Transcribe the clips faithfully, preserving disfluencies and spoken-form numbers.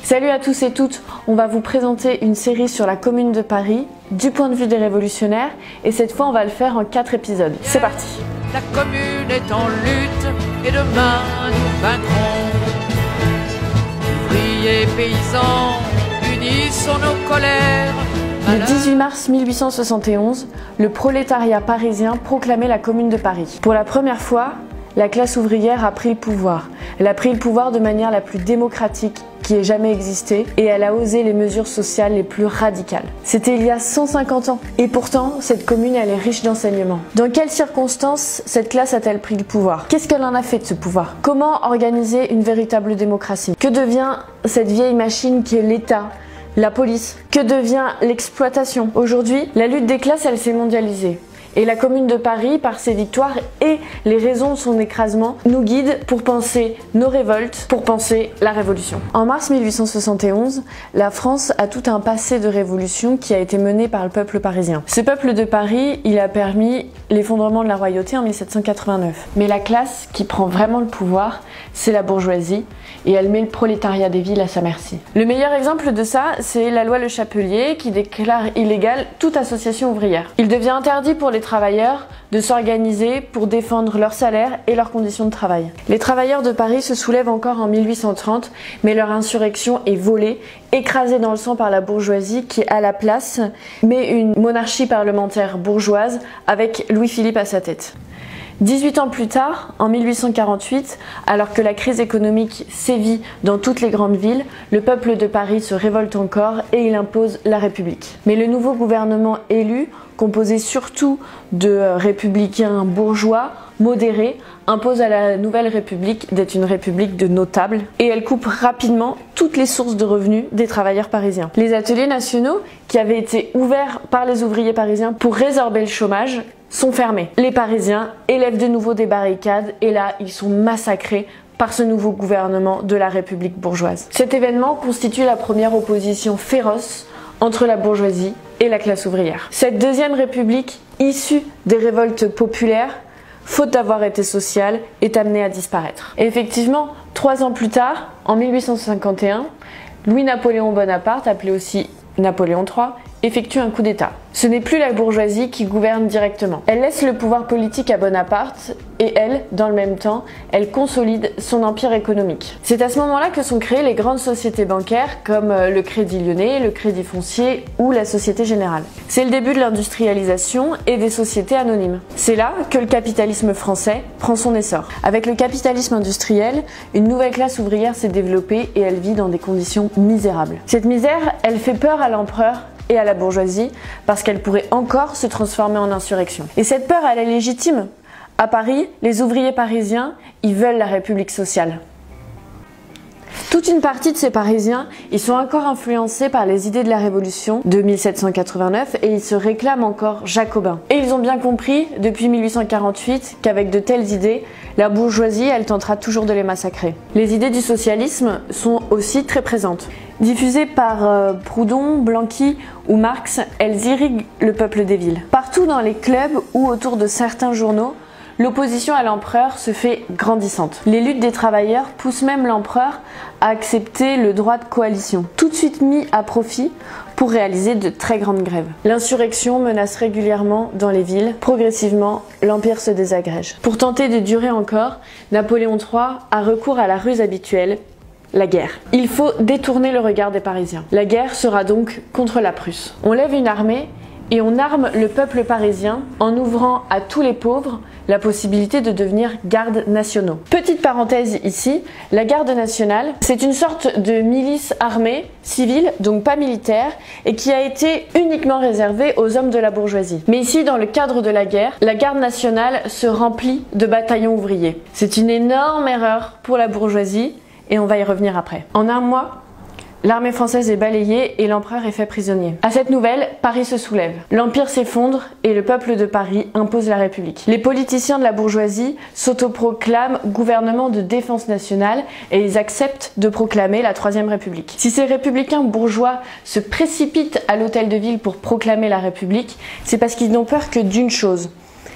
Salut à tous et toutes, on va vous présenter une série sur la Commune de Paris, du point de vue des révolutionnaires, et cette fois on va le faire en quatre épisodes. C'est parti. La Commune est en lutte, et demain nous vaincrons. Ouvriers, paysans, unissons nos colères. Le dix-huit mars mille huit cent soixante et onze, le prolétariat parisien proclamait la Commune de Paris. Pour la première fois, la classe ouvrière a pris le pouvoir. Elle a pris le pouvoir de manière la plus démocratique qui ait jamais existé et elle a osé les mesures sociales les plus radicales. C'était il y a cent cinquante ans. Et pourtant, cette commune, elle est riche d'enseignements. Dans quelles circonstances cette classe a-t-elle pris le pouvoir? Qu'est-ce qu'elle en a fait de ce pouvoir? Comment organiser une véritable démocratie? Que devient cette vieille machine qui est l'État? La police? Que devient l'exploitation? Aujourd'hui, la lutte des classes, elle s'est mondialisée. Et la Commune de Paris, par ses victoires et les raisons de son écrasement, nous guide pour penser nos révoltes, pour penser la révolution. En mars mille huit cent soixante et onze, la France a tout un passé de révolution qui a été mené par le peuple parisien. Ce peuple de Paris, il a permis l'effondrement de la royauté en mille sept cent quatre-vingt-neuf. Mais la classe qui prend vraiment le pouvoir, c'est la bourgeoisie, et elle met le prolétariat des villes à sa merci. Le meilleur exemple de ça, c'est la loi Le Chapelier qui déclare illégale toute association ouvrière. Il devient interdit pour les travailleurs de s'organiser pour défendre leur salaire et leurs conditions de travail. Les travailleurs de Paris se soulèvent encore en mille huit cent trente, mais leur insurrection est volée, écrasée dans le sang par la bourgeoisie qui, à la place, met une monarchie parlementaire bourgeoise avec Louis-Philippe à sa tête. dix-huit ans plus tard, en mille huit cent quarante-huit, alors que la crise économique sévit dans toutes les grandes villes, le peuple de Paris se révolte encore et il impose la République. Mais le nouveau gouvernement élu, composé surtout de républicains bourgeois, modérés, impose à la nouvelle République d'être une république de notables et elle coupe rapidement toutes les sources de revenus des travailleurs parisiens. Les ateliers nationaux, qui avaient été ouverts par les ouvriers parisiens pour résorber le chômage, sont fermés. Les Parisiens élèvent de nouveau des barricades et là, ils sont massacrés par ce nouveau gouvernement de la République bourgeoise. Cet événement constitue la première opposition féroce entre la bourgeoisie et la classe ouvrière. Cette deuxième République, issue des révoltes populaires, faute d'avoir été sociale, est amenée à disparaître. Et effectivement, trois ans plus tard, en mille huit cent cinquante et un, Louis-Napoléon Bonaparte, appelé aussi Napoléon trois, effectue un coup d'État. Ce n'est plus la bourgeoisie qui gouverne directement. Elle laisse le pouvoir politique à Bonaparte et elle, dans le même temps, elle consolide son empire économique. C'est à ce moment-là que sont créées les grandes sociétés bancaires comme le Crédit Lyonnais, le Crédit Foncier ou la Société Générale. C'est le début de l'industrialisation et des sociétés anonymes. C'est là que le capitalisme français prend son essor. Avec le capitalisme industriel, une nouvelle classe ouvrière s'est développée et elle vit dans des conditions misérables. Cette misère, elle fait peur à l'empereur et à la bourgeoisie parce qu'elle pourrait encore se transformer en insurrection. Et cette peur, elle est légitime. À Paris, les ouvriers parisiens, ils veulent la République sociale. Toute une partie de ces Parisiens, ils sont encore influencés par les idées de la Révolution de mille sept cent quatre-vingt-neuf et ils se réclament encore jacobins. Et ils ont bien compris, depuis mille huit cent quarante-huit, qu'avec de telles idées, la bourgeoisie, elle tentera toujours de les massacrer. Les idées du socialisme sont aussi très présentes. Diffusées par euh, Proudhon, Blanqui ou Marx, elles irriguent le peuple des villes. Partout dans les clubs ou autour de certains journaux, l'opposition à l'empereur se fait grandissante. Les luttes des travailleurs poussent même l'empereur à accepter le droit de coalition, tout de suite mis à profit pour réaliser de très grandes grèves. L'insurrection menace régulièrement dans les villes. Progressivement, l'empire se désagrège. Pour tenter de durer encore, Napoléon trois a recours à la ruse habituelle, la guerre. Il faut détourner le regard des Parisiens. La guerre sera donc contre la Prusse. On lève une armée et on arme le peuple parisien en ouvrant à tous les pauvres la possibilité de devenir gardes nationaux. Petite parenthèse ici, la garde nationale, c'est une sorte de milice armée, civile, donc pas militaire, et qui a été uniquement réservée aux hommes de la bourgeoisie. Mais ici, dans le cadre de la guerre, la garde nationale se remplit de bataillons ouvriers. C'est une énorme erreur pour la bourgeoisie, et on va y revenir après. En un mois, l'armée française est balayée et l'empereur est fait prisonnier. À cette nouvelle, Paris se soulève. L'empire s'effondre et le peuple de Paris impose la République. Les politiciens de la bourgeoisie s'autoproclament gouvernement de défense nationale et ils acceptent de proclamer la Troisième République. Si ces républicains bourgeois se précipitent à l'hôtel de ville pour proclamer la République, c'est parce qu'ils n'ont peur que d'une chose,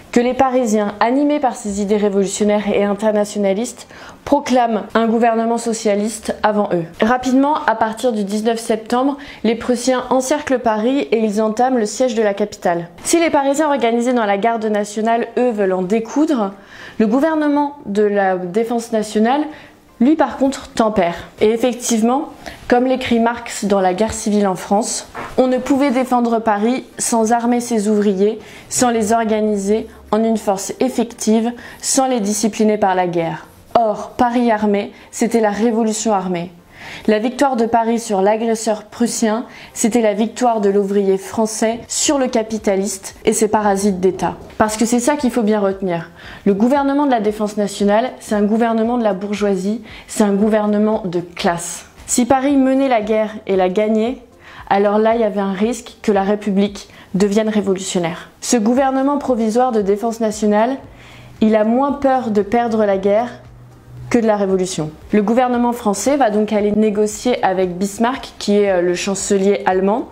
que les Parisiens, animés par ces idées révolutionnaires et internationalistes, proclament un gouvernement socialiste avant eux. Rapidement, à partir du dix-neuf septembre, les Prussiens encerclent Paris et ils entament le siège de la capitale. Si les Parisiens organisés dans la garde nationale, eux, veulent en découdre, le gouvernement de la défense nationale, lui par contre, tempère. Et effectivement, comme l'écrit Marx dans la guerre civile en France, on ne pouvait défendre Paris sans armer ses ouvriers, sans les organiser en une force effective, sans les discipliner par la guerre. Or, Paris armé, c'était la révolution armée. La victoire de Paris sur l'agresseur prussien, c'était la victoire de l'ouvrier français sur le capitaliste et ses parasites d'État. Parce que c'est ça qu'il faut bien retenir. Le gouvernement de la défense nationale, c'est un gouvernement de la bourgeoisie, c'est un gouvernement de classe. Si Paris menait la guerre et la gagnait, alors là il y avait un risque que la République devienne révolutionnaire. Ce gouvernement provisoire de défense nationale, il a moins peur de perdre la guerre que de la Révolution. Le gouvernement français va donc aller négocier avec Bismarck, qui est le chancelier allemand,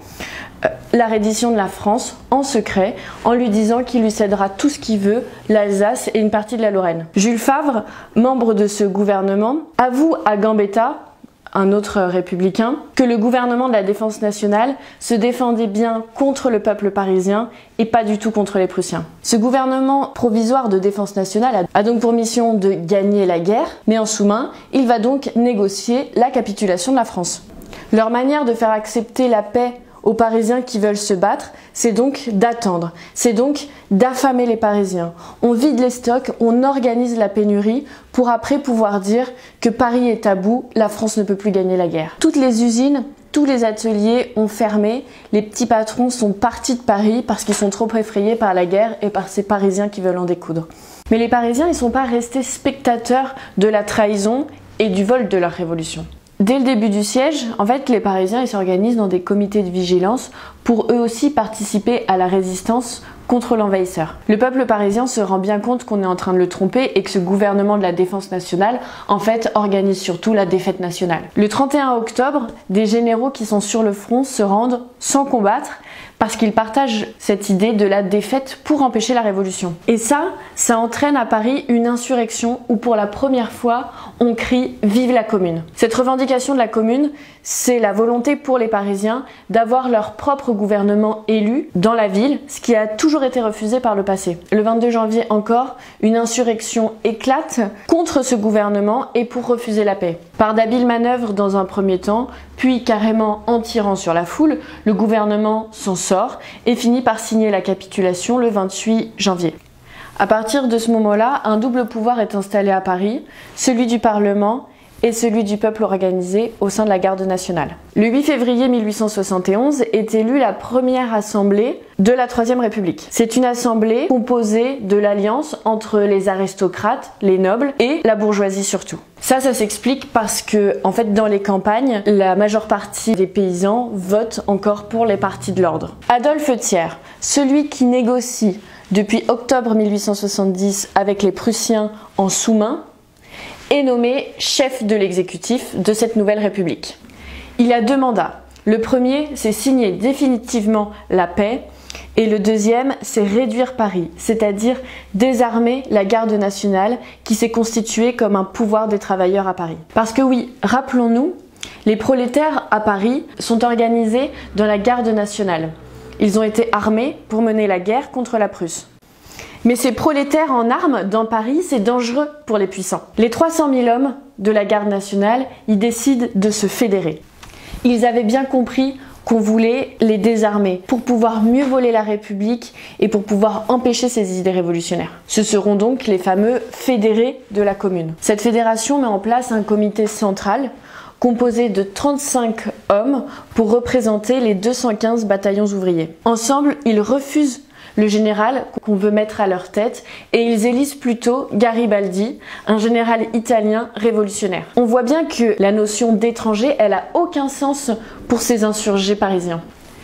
la reddition de la France en secret, en lui disant qu'il lui cédera tout ce qu'il veut, l'Alsace et une partie de la Lorraine. Jules Favre, membre de ce gouvernement, avoue à Gambetta, un autre républicain, que le gouvernement de la défense nationale se défendait bien contre le peuple parisien et pas du tout contre les Prussiens. Ce gouvernement provisoire de défense nationale a donc pour mission de gagner la guerre, mais en sous-main, il va donc négocier la capitulation de la France. Leur manière de faire accepter la paix aux Parisiens qui veulent se battre, c'est donc d'attendre, c'est donc d'affamer les Parisiens. On vide les stocks, on organise la pénurie pour après pouvoir dire que Paris est à bout, la France ne peut plus gagner la guerre. Toutes les usines, tous les ateliers ont fermé, les petits patrons sont partis de Paris parce qu'ils sont trop effrayés par la guerre et par ces Parisiens qui veulent en découdre. Mais les Parisiens, ils ne sont pas restés spectateurs de la trahison et du vol de leur révolution. Dès le début du siège, en fait, les Parisiens ils s'organisent dans des comités de vigilance pour eux aussi participer à la résistance contre l'envahisseur. Le peuple parisien se rend bien compte qu'on est en train de le tromper et que ce gouvernement de la défense nationale, en fait, organise surtout la défaite nationale. Le trente et un octobre, des généraux qui sont sur le front se rendent sans combattre parce qu'ils partagent cette idée de la défaite pour empêcher la révolution. Et ça, ça entraîne à Paris une insurrection où pour la première fois, on crie « Vive la Commune ». Cette revendication de la Commune, c'est la volonté pour les Parisiens d'avoir leur propre gouvernement élu dans la ville, ce qui a toujours été refusé par le passé. Le vingt-deux janvier encore, une insurrection éclate contre ce gouvernement et pour refuser la paix. Par d'habiles manœuvres dans un premier temps, puis carrément en tirant sur la foule, le gouvernement s'en sort et finit par signer la capitulation le vingt-huit janvier. À partir de ce moment-là, un double pouvoir est installé à Paris, celui du Parlement et celui du peuple organisé au sein de la garde nationale. Le huit février mille huit cent soixante et onze est élue la première assemblée de la Troisième République. C'est une assemblée composée de l'alliance entre les aristocrates, les nobles et la bourgeoisie surtout. Ça, ça s'explique parce que, en fait, dans les campagnes, la majeure partie des paysans votent encore pour les partis de l'ordre. Adolphe Thiers, celui qui négocie depuis octobre mille huit cent soixante-dix avec les Prussiens en sous-main, est nommé chef de l'exécutif de cette nouvelle république. Il a deux mandats. Le premier, c'est signer définitivement la paix et le deuxième, c'est réduire Paris, c'est-à-dire désarmer la garde nationale qui s'est constituée comme un pouvoir des travailleurs à Paris. Parce que oui, rappelons-nous, les prolétaires à Paris sont organisés dans la garde nationale. Ils ont été armés pour mener la guerre contre la Prusse. Mais ces prolétaires en armes dans Paris, c'est dangereux pour les puissants. Les trois cent mille hommes de la garde nationale, ils décident de se fédérer. Ils avaient bien compris qu'on voulait les désarmer pour pouvoir mieux voler la République et pour pouvoir empêcher ces idées révolutionnaires. Ce seront donc les fameux fédérés de la Commune. Cette fédération met en place un comité central composé de trente-cinq hommes pour représenter les deux cent quinze bataillons ouvriers. Ensemble, ils refusent le général qu'on veut mettre à leur tête et ils élisent plutôt Garibaldi, un général italien révolutionnaire. On voit bien que la notion d'étranger, elle a aucun sens pour ces insurgés parisiens.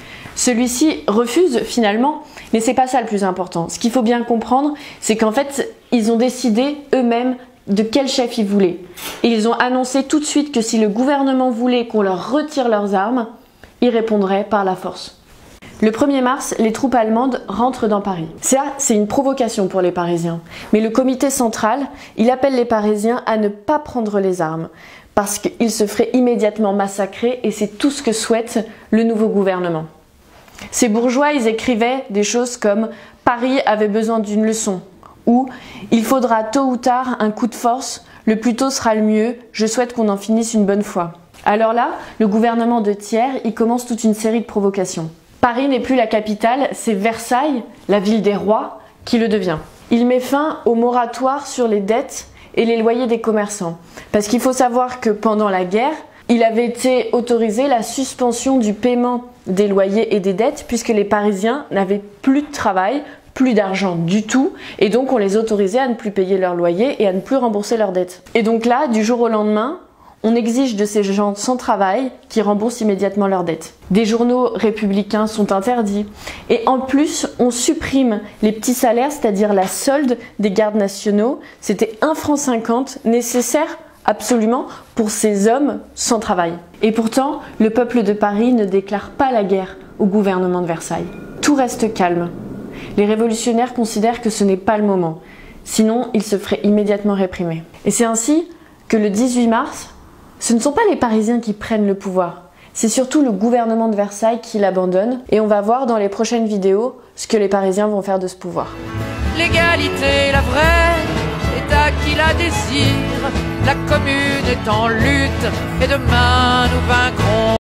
Celui-ci refuse finalement, mais c'est pas ça le plus important. Ce qu'il faut bien comprendre, c'est qu'en fait, ils ont décidé eux-mêmes de quel chef ils voulaient. Et ils ont annoncé tout de suite que si le gouvernement voulait qu'on leur retire leurs armes, ils répondraient par la force. Le premier mars, les troupes allemandes rentrent dans Paris. Ça, c'est une provocation pour les Parisiens. Mais le comité central, il appelle les Parisiens à ne pas prendre les armes, parce qu'ils se feraient immédiatement massacrer et c'est tout ce que souhaite le nouveau gouvernement. Ces bourgeois, ils écrivaient des choses comme « Paris avait besoin d'une leçon » ou « Il faudra tôt ou tard un coup de force, le plus tôt sera le mieux, je souhaite qu'on en finisse une bonne fois ». Alors là, le gouvernement de Thiers, il commence toute une série de provocations. Paris n'est plus la capitale, c'est Versailles, la ville des rois, qui le devient. Il met fin au moratoire sur les dettes et les loyers des commerçants. Parce qu'il faut savoir que pendant la guerre, il avait été autorisé la suspension du paiement des loyers et des dettes puisque les Parisiens n'avaient plus de travail, plus d'argent du tout et donc on les autorisait à ne plus payer leurs loyers et à ne plus rembourser leurs dettes. Et donc là, du jour au lendemain, on exige de ces gens sans travail qui remboursent immédiatement leurs dettes. Des journaux républicains sont interdits. Et en plus, on supprime les petits salaires, c'est-à-dire la solde des gardes nationaux. C'était un franc cinquante nécessaire absolument pour ces hommes sans travail. Et pourtant, le peuple de Paris ne déclare pas la guerre au gouvernement de Versailles. Tout reste calme. Les révolutionnaires considèrent que ce n'est pas le moment. Sinon, ils se feraient immédiatement réprimer. Et c'est ainsi que le dix-huit mars, ce ne sont pas les Parisiens qui prennent le pouvoir, c'est surtout le gouvernement de Versailles qui l'abandonne et on va voir dans les prochaines vidéos ce que les Parisiens vont faire de ce pouvoir. L'égalité, la vraie, est à qui la désire, la commune est en lutte et demain nous vaincrons.